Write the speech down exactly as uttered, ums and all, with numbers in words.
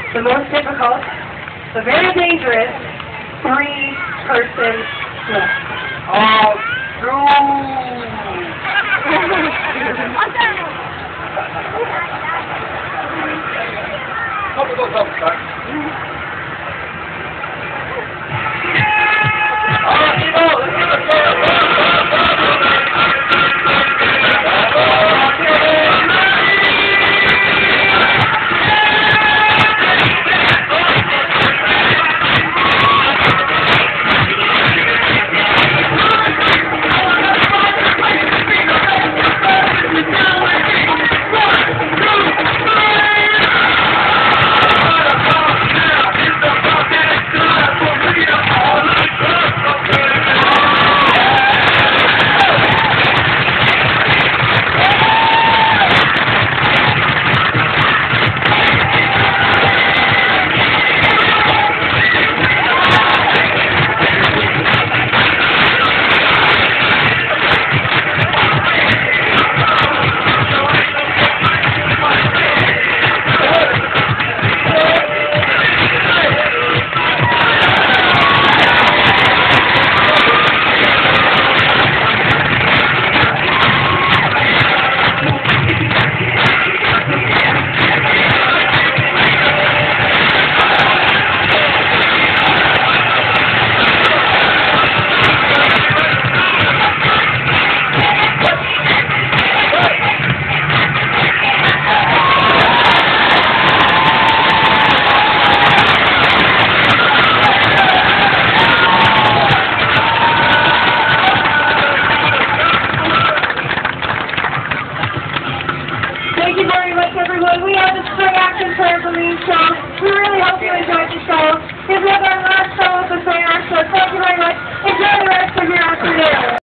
the most difficult, the very dangerous three-person flip. Oh, no! Couple of those up, Chuck. Thank you very much, everyone. We have the Spring Action Trampoline Show. We really hope you enjoyed the show. If